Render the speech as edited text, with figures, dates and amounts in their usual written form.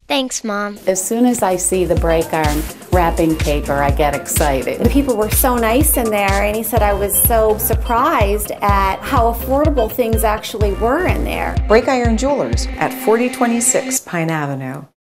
Thanks, Mom. As soon as I see the Breakiron wrapping paper, I get excited. The people were so nice in there, and he said I was so surprised at how affordable things actually were in there. Breakiron Jewelers at 4026 Pine Avenue.